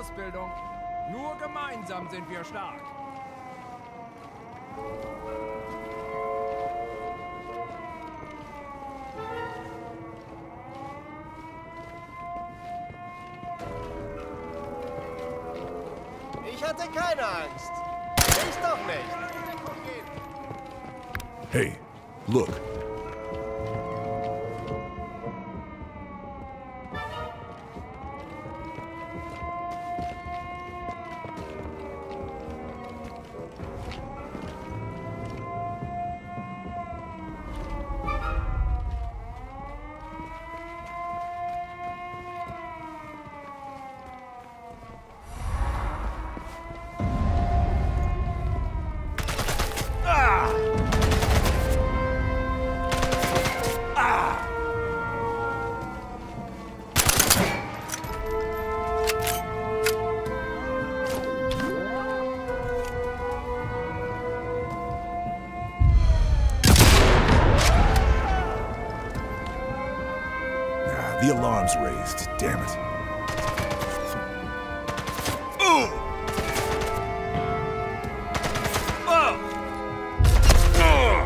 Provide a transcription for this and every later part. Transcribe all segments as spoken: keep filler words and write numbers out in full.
Ausbildung. Nur gemeinsam sind wir stark. Ich hatte keine Angst. Ich doch nicht. Hey, look. The alarm's raised, damn it. Oh! Oh! Oh!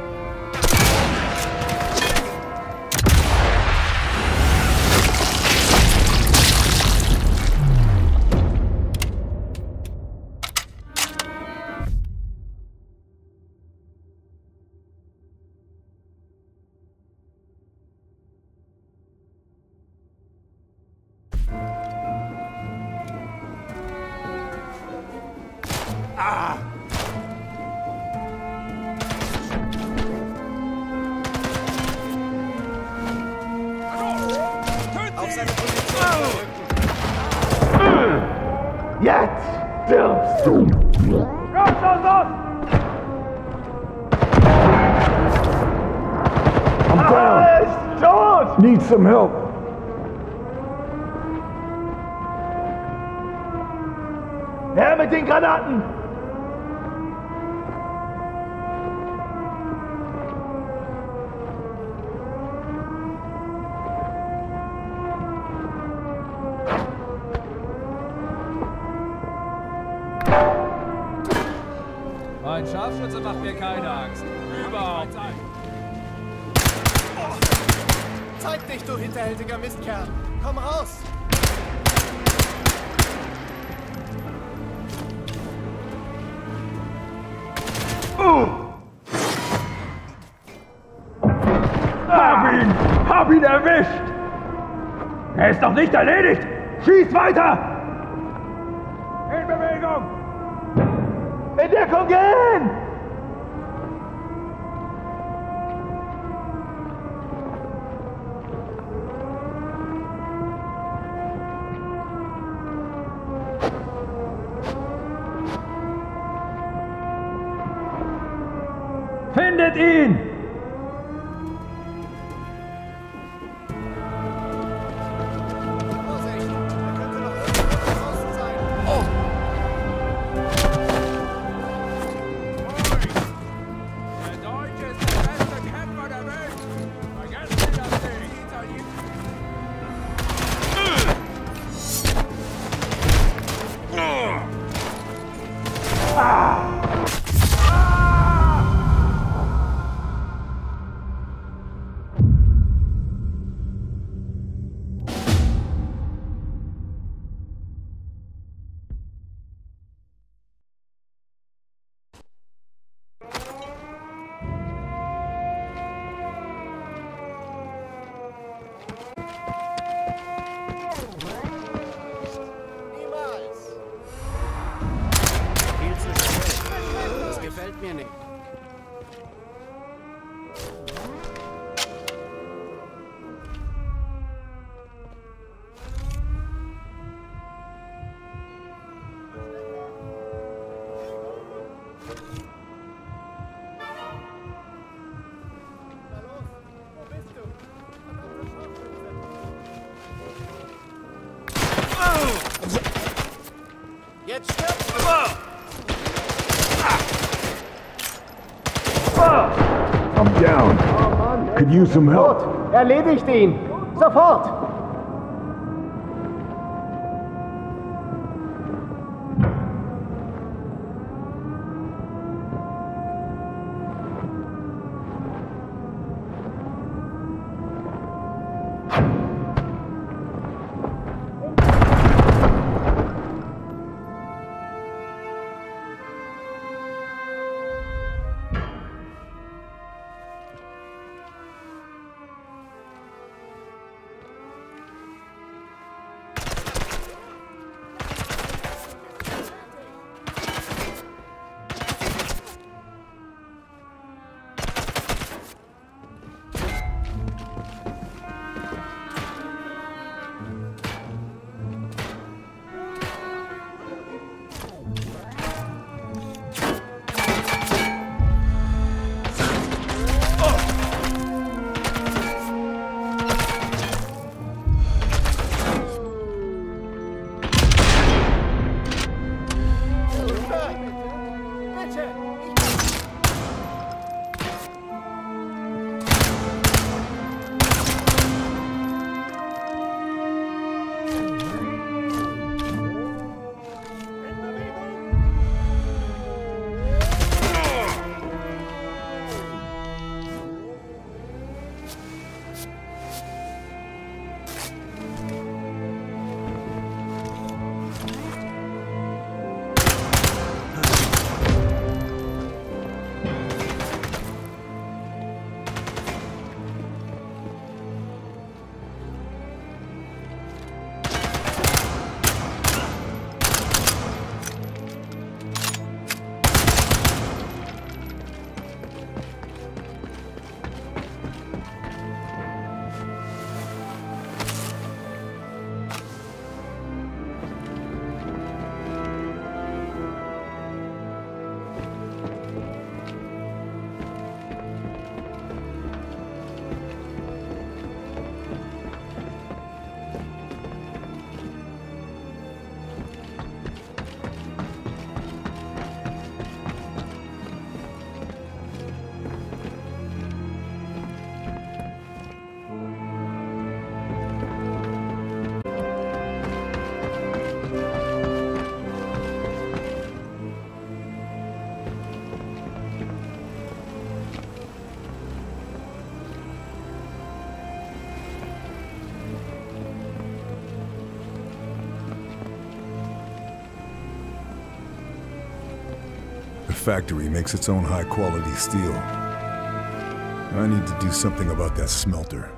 Ah! Auf seine Position. Jetzt stirbst du! Raus, raus, raus! I'm down! Er ist tot! Need some help! Her mit den Granaten! Ein Scharfschütze macht mir keine Angst. Überhaupt nicht. Zeig dich, du hinterhältiger Mistkerl. Komm raus. Hab ihn! Hab ihn erwischt! Er ist noch nicht erledigt! Schieß weiter! In Bewegung! In Deckung gehen! Findet ihn! Vorsicht, er könnte noch irgendwo draußen sein. Oh! Der Deutsche ist der beste Kämpfer der Welt. Vergessen Sie das nicht, Italiener. Niemals. Viel zu schnell. Das gefällt mir nicht. Na los, wo bist du? Verdammter Scharfschütze. Jetzt stirbst du! I'm down. Oh Mann, Could use some help. tot! Erledigt ihn! Sofort! factory makes its own high-quality steel. I need to do something about that smelter.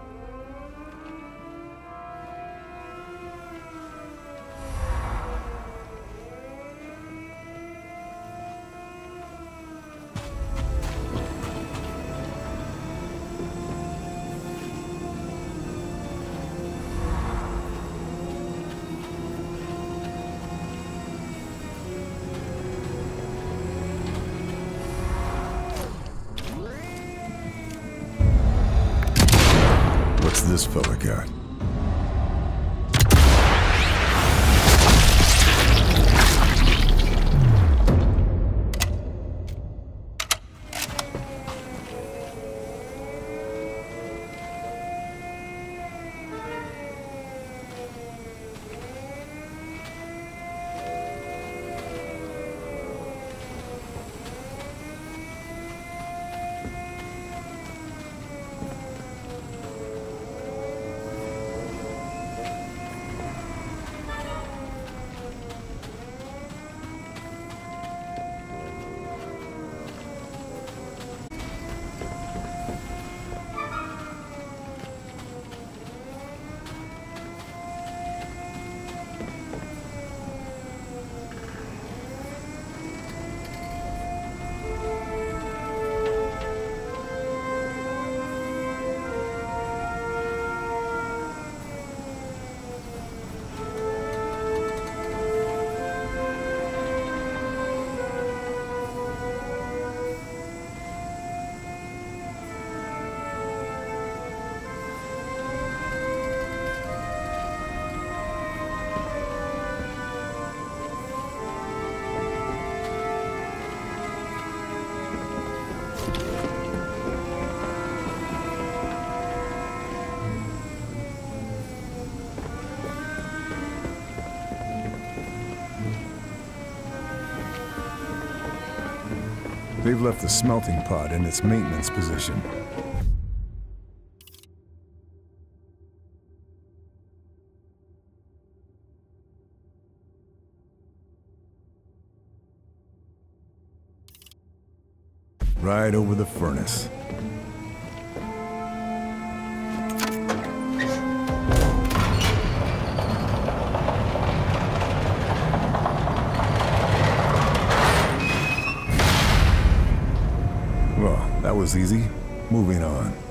What's this fella got? They've left the smelting pot in its maintenance position. Right over the furnace. Well, that was easy. Moving on.